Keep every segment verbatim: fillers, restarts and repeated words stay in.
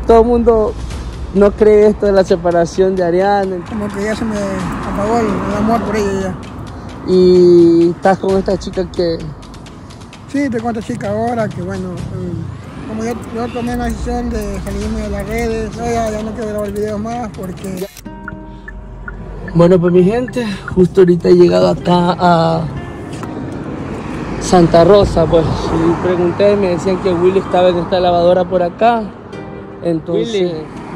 todo el mundo no cree esto de la separación de Ariana. Como que ya se me apagó el, el amor por ella ya. Y estás con esta chica que... Sí, te cuento chica ahora que bueno, como yo, yo tomé la decisión de salirme de las redes, yo ya, ya no quiero grabar videos más porque... Bueno, pues mi gente, justo ahorita he llegado acá a Santa Rosa, pues, y pregunté, me decían que Willy estaba en esta lavadora por acá. Entonces... Hey.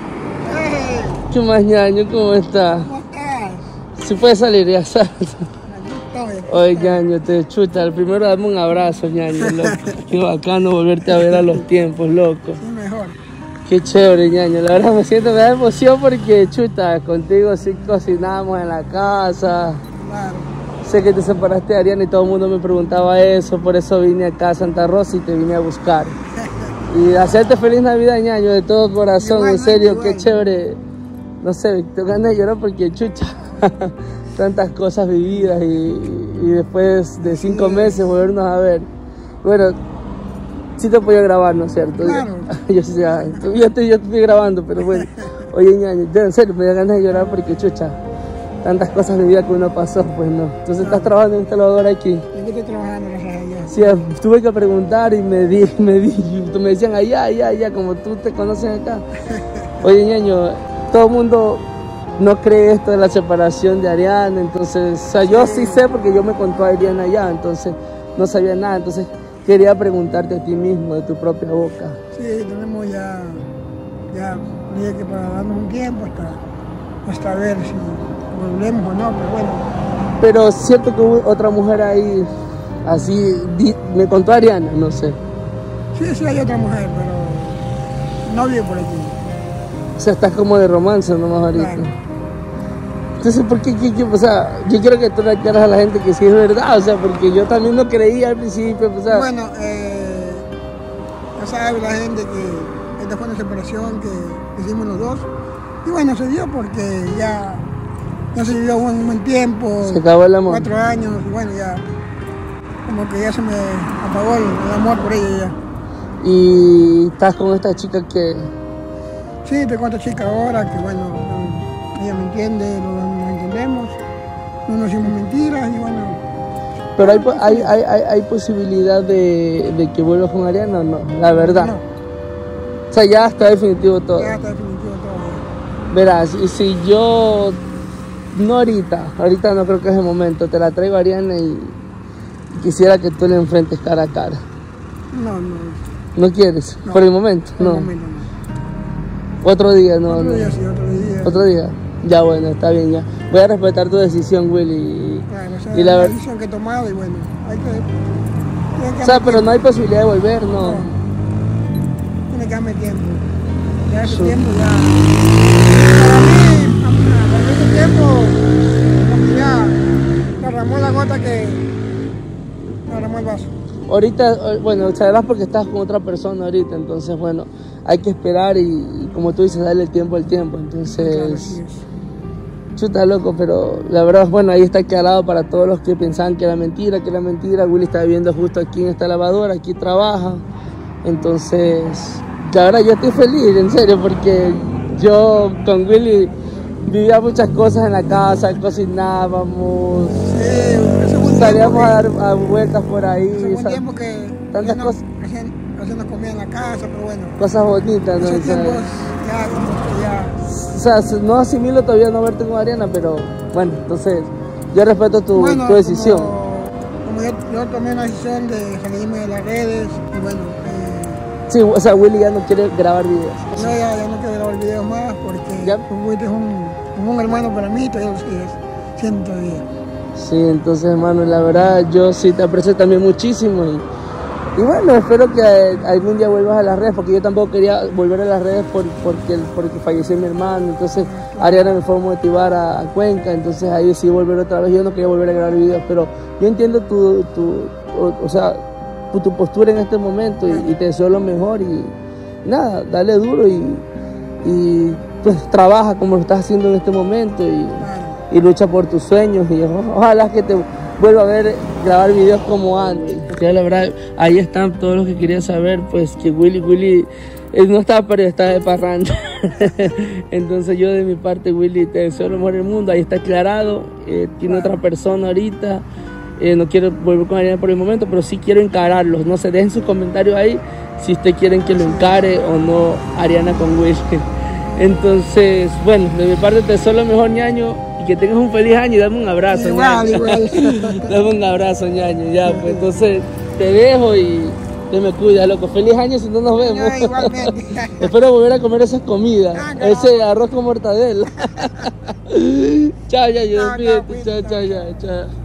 ¿Qué más, ñaño? ¿Cómo estás? ¿Cómo estás? ¿Se puede salir ya? ¿Sabes? Estoy, Oye, ñaño, te chuta. El primero dame un abrazo, ñaño, loco. Qué bacano volverte a ver a los tiempos, loco. Sí, mejor. Qué chévere, ñaño. La verdad me siento, me da emoción porque, chuta, contigo sí cocinamos en la casa. Claro. Sé que te separaste de Ariana y todo el mundo me preguntaba eso. Por eso vine acá a Santa Rosa y te vine a buscar. Y hacerte feliz Navidad, ñaño, de todo corazón. Igual, en serio, igual. Qué chévere. No sé, tengo ganas de llorar porque, chucha, tantas cosas vividas y, y después de cinco sí. meses volvernos a ver. Bueno, sí te podía grabar, ¿no es cierto? Claro. Yo, yo, ya, yo, estoy, yo estoy grabando, pero bueno. Oye, ñaño, en serio, me da ganas de llorar porque, chucha, tantas cosas vividas que uno pasó, pues no. Entonces, claro. ¿Estás trabajando en esta lavadora aquí? ¿En qué estoy trabajando? Gracias a Dios. Sí, tuve que preguntar y me di, me di, me decían allá, allá, allá, como tú te conocen acá. Oye, ñaño, todo el mundo no cree esto de la separación de Ariana, entonces, o sea, yo sí sé porque yo me contó a Ariana allá, entonces no sabía nada, entonces quería preguntarte a ti mismo, de tu propia boca. Sí, tenemos ya, ya, dije que para darnos un tiempo hasta, hasta ver si volvemos o no, pero bueno. Pero es cierto que hubo otra mujer ahí, así, di, me contó Ariana, no sé. Sí, sí hay otra mujer, pero no vive por aquí. O sea, estás como de romance nomás ahorita. Claro. Entonces, ¿por qué, qué, qué? O sea, yo quiero que tú le aclares a la gente que sí es verdad, o sea, porque yo también no creía al principio, o sea... Bueno, eh, ya sabe la gente que esta fue una separación que hicimos los dos. Y bueno, se dio porque ya no se vivió un buen tiempo. Se acabó el amor. Cuatro años, y bueno, ya como que ya se me apagó el, el amor por ella ya. Y estás con esta chica que... Sí, te cuento chica ahora, que bueno, ella me entiende, nos, nos entendemos, no nos hicimos mentiras y bueno. Pero hay, hay, hay, hay, hay posibilidad de, de que vuelvas con Ariana o no, la verdad. No. O sea, ya está definitivo todo. Ya está definitivo todo. Verás, y si yo, no ahorita, ahorita no creo que es el momento, te la traigo a Ariana y quisiera que tú le enfrentes cara a cara. No, no. ¿No quieres? No. Por el momento, Por no. el momento, no. Otro día, no. Otro no. día, sí, otro día. Otro día. Ya, bueno, está bien, ya. Voy a respetar tu decisión, Willy. Claro, o sea, y la la decisión que he tomado y bueno, hay que... Tiene que o sea, pero no hay posibilidad de volver, no. no. Tiene que darme tiempo. Ya ese Sí. tiempo ya... Para mí, para mí ese tiempo, como ya derramó la gota que derramó el vaso. Ahorita, bueno, sabrás porque estás con otra persona ahorita, entonces, bueno, hay que esperar y, y como tú dices, darle el tiempo al tiempo, entonces... Claro, así es. Chuta, loco, pero la verdad, bueno, ahí está aclarado para todos los que pensaban que era mentira, que era mentira. Willy está viviendo justo aquí en esta lavadora, aquí trabaja, entonces, la verdad, yo estoy feliz, en serio, porque yo con Willy vivía muchas cosas en la casa, cocinábamos, Sí, salíamos a dar a vueltas por ahí. Hace un tiempo que tantas no, cosas, recién, recién nos comía en la casa, pero bueno. cosas bonitas, ¿no? Esos O sea, tiempos ya como que ya... o sea, no asimilo todavía no verte con Ariana, pero bueno, entonces yo respeto tu, bueno, tu decisión. Como, como yo, yo tomé la decisión de salirme de las redes y bueno... Eh, sí, o sea, Willy ya no quiere grabar videos. Yo ya, ya no quiero grabar videos más porque ¿Ya? pues, Willy es un, como un hermano para mí, todavía lo sigues siendo todavía. Sí, entonces, hermano, la verdad, yo sí te aprecio también muchísimo y, y bueno, espero que algún día vuelvas a las redes, porque yo tampoco quería volver a las redes por, porque, porque falleció mi hermano, entonces Ariana me fue a motivar a, a Cuenca, entonces ahí sí volver otra vez. Yo no quería volver a grabar videos, pero yo entiendo tu, tu o, o sea, tu, tu postura en este momento y, y te deseo lo mejor y nada, dale duro y, y pues trabaja como lo estás haciendo en este momento y, y lucha por tus sueños y ojalá que te vuelva a ver grabar videos como antes. Ya la verdad, ahí están todos los que quería saber, pues que Willy, Willy Él no estaba perdido, estaba de parranda. Entonces yo de mi parte, Willy, te deseo lo mejor del mundo. Ahí está aclarado. Eh, tiene otra persona ahorita. Eh, no quiero volver con Ariana por el momento, pero sí quiero encararlos. No sé, dejen sus comentarios ahí si ustedes quieren que lo encare o no Ariana con Willy. Entonces, bueno, de mi parte te deseo lo mejor, ñaño. Y que tengas un feliz año y dame un abrazo, Igual, ñaño. igual. Dame un abrazo, ñaño. Ya, pues entonces te dejo y te me cuidas, loco. Feliz año si no nos vemos. No, igualmente. Espero volver a comer esas comidas. Ah, no. Ese arroz con mortadela. Chao, ya, yo No, no, despídete. cuídate, Chao, chao. chao, ya, chao.